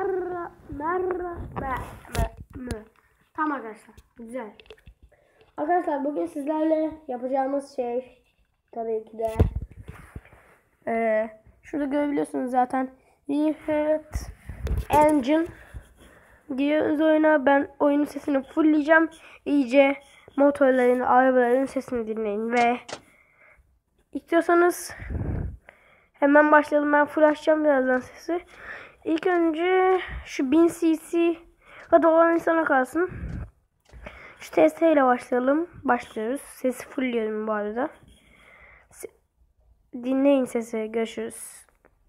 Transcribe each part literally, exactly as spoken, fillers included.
Merra merra me me me. Tamam arkadaşlar. Güzel. Arkadaşlar bugün sizlerle yapacağımız şey tabii ki de ee, şurada görebiliyorsunuz zaten Riot Engine diyoruz oyuna. Ben oyunun sesini fullleyeceğim. İyice motorların, arabaların sesini dinleyin ve istiyorsanız hemen başlayalım. Ben full açacağım birazdan sesi. İlk önce şu bin cc hadi olan insana kalsın. Şu test ile başlayalım. Başlıyoruz. Sesi fullliyorum bu arada. Dinleyin sesi. Görüşürüz.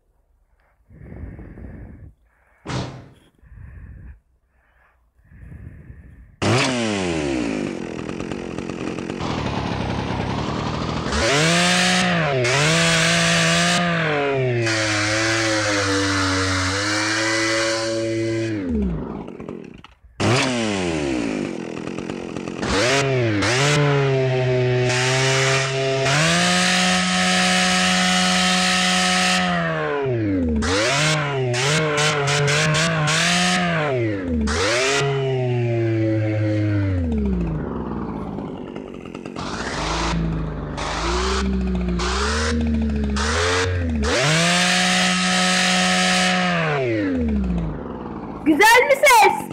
Güzel mi ses?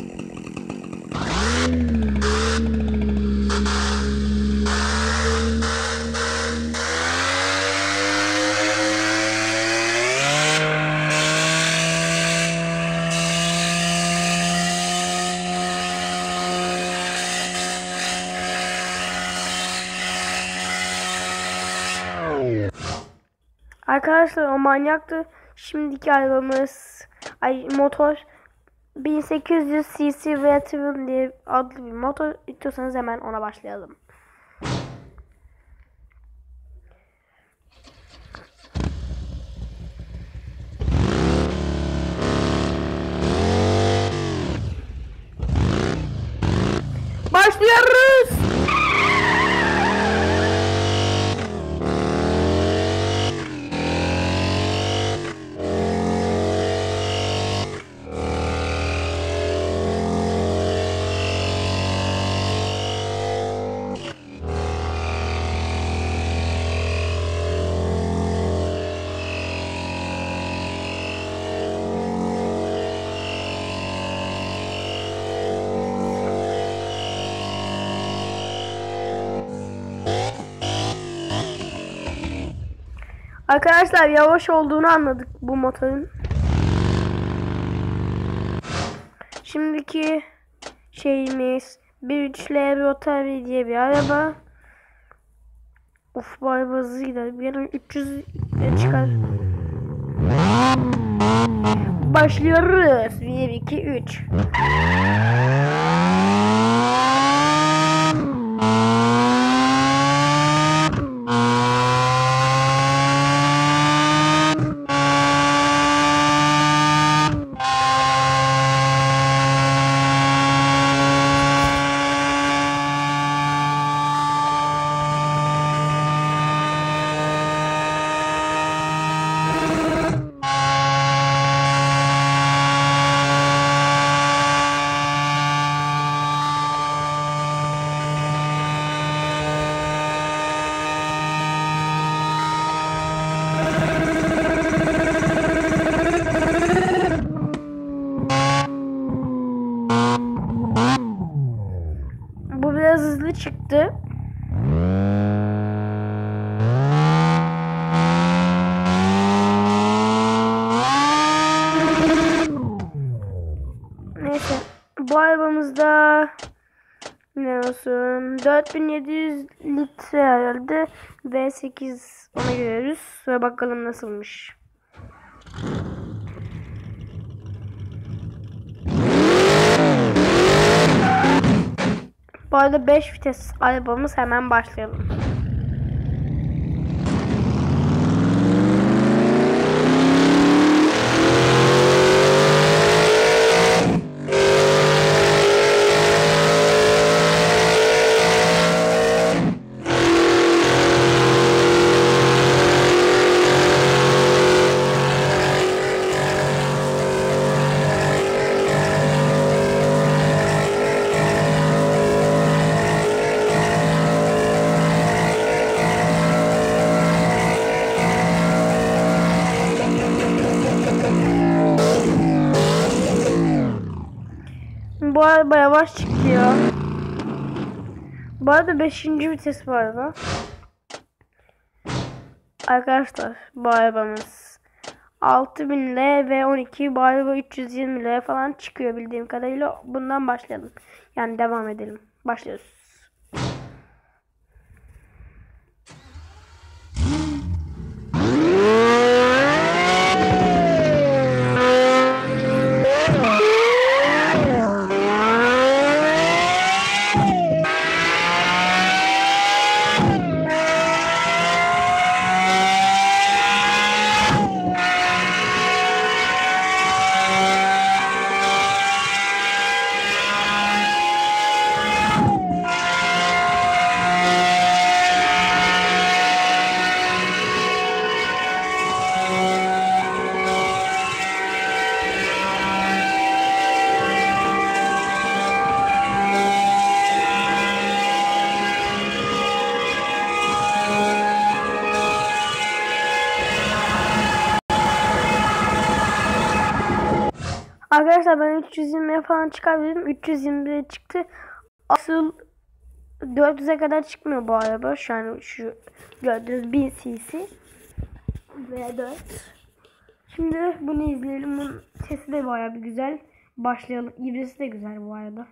Arkadaşlar o manyaktı. Şimdiki arabamız ay motor bin sekiz yüz cc Veteran diye adlı bir motor. İstiyorsanız hemen ona başlayalım. Başlıyoruz. Arkadaşlar yavaş olduğunu anladık bu motorun. Şimdiki şeyimiz bir üç L Rotary diye bir araba. Of bayağı hızlı gider. Bir yana üç yüz çıkar. Başlıyoruz. bir iki üç. Bu biraz hızlı çıktı. Neyse. Bu arabamızda ne olsun? dört bin yedi yüz litre herhalde. V sekiz ona giriyoruz. Ve bakalım nasılmış. Bu arada beş vites arabamız, hemen başlayalım. araba yavaş çıktı ya. Bu arada beşinci vites bu araba. Arkadaşlar bu arabamız altı bin L ve on iki, bu araba üç yüz yirmi L falan çıkıyor bildiğim kadarıyla. Bundan başlayalım. Yani devam edelim. Başlıyoruz. Arkadaşlar ben üç yüz yirmiye falan çıkardım. üç yüz yirmiye çıktı. Asıl dört yüze kadar çıkmıyor bu araba. Şu an şu gördüğünüz bin cc V dört. Şimdi bunu izleyelim. Bunun sesi de bayağı bir güzel. Başlayalım. İbresi de güzel bu arada.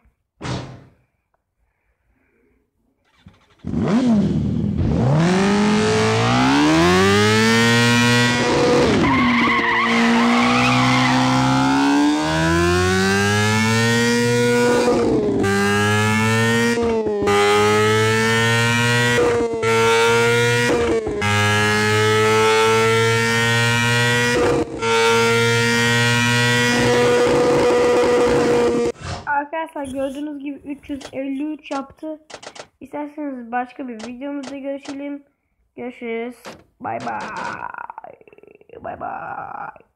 Arkadaşlar gördüğünüz gibi üç yüz elli üç yaptı. İsterseniz başka bir videomuzda görüşelim. Görüşürüz. Bay bay. Bay bay.